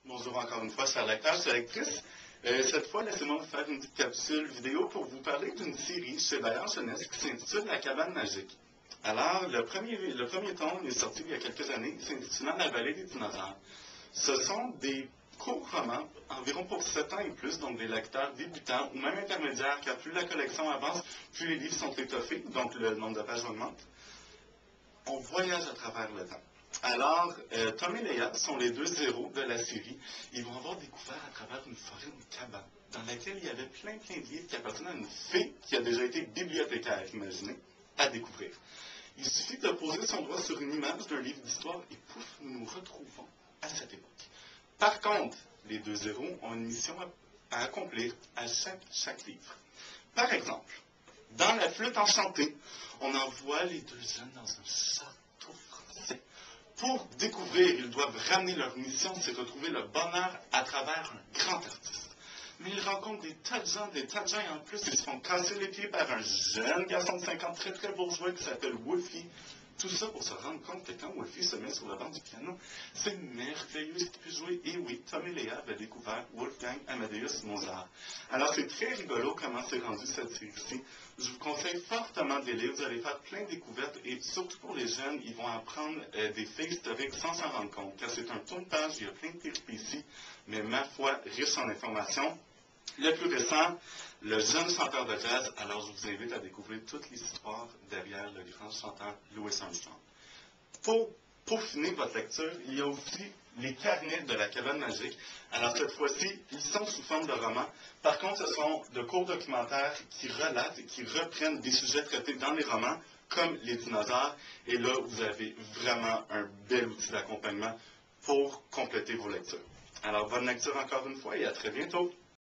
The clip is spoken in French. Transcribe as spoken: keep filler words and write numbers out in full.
Bonjour encore une fois, chers lecteurs, chers lectrices. Euh, cette fois, laissez-moi vous faire une petite capsule vidéo pour vous parler d'une série chez Bayard Jeunesse qui s'intitule La cabane magique. Alors, le premier, le premier tome est sorti il y a quelques années, s'intitulant La vallée des dinosaures. Ce sont des courts romans, environ pour sept ans et plus, donc des lecteurs débutants ou même intermédiaires, car plus la collection avance, plus les livres sont étoffés, donc le nombre de pages augmente. On voyage à travers le temps. Alors, euh, Tom et Léa sont les deux héros de la série. Ils vont avoir découvert à travers une forêt une cabane dans laquelle il y avait plein plein de livres qui appartiennent à une fée qui a déjà été bibliothécaire, imaginez, à découvrir. Il suffit de poser son doigt sur une image d'un livre d'histoire et pouf, nous nous retrouvons à cette époque. Par contre, les deux héros ont une mission à, à accomplir à chaque, chaque livre. Par exemple, dans La Flûte enchantée, on envoie les deux jeunes dans un château français. Pour découvrir, ils doivent ramener leur mission, c'est retrouver le bonheur à travers un grand artiste. Mais ils rencontrent des tas de gens, des tas de gens, et en plus, ils se font casser les pieds par un jeune garçon de cinquante très très bourgeois qui s'appelle Wolfie. Tout ça pour se rendre compte que quand Wolfie se met sur le banc du piano, c'est merveilleux ce qu'il peut jouer. Et oui, Tom et Léa avaient découvert Wolfgang Amadeus Mozart. Alors c'est très rigolo comment c'est rendu cette série-ci. Je vous conseille fortement de les lire, vous allez faire plein de découvertes et surtout pour les jeunes, ils vont apprendre euh, des faits historiques sans s'en rendre compte. Car c'est un tour de page, il y a plein de péripéties, mais ma foi, riche en informations. Le plus récent, le jeune chanteur de jazz, alors je vous invite à découvrir toute l'histoire derrière le grand chanteur Louis Armstrong. Pour peaufiner votre lecture, il y a aussi les carnets de la cabane magique. Alors cette fois-ci, ils sont sous forme de romans. Par contre, ce sont de courts documentaires qui relatent et qui reprennent des sujets traités dans les romans, comme les dinosaures. Et là, vous avez vraiment un bel outil d'accompagnement pour compléter vos lectures. Alors, bonne lecture encore une fois et à très bientôt.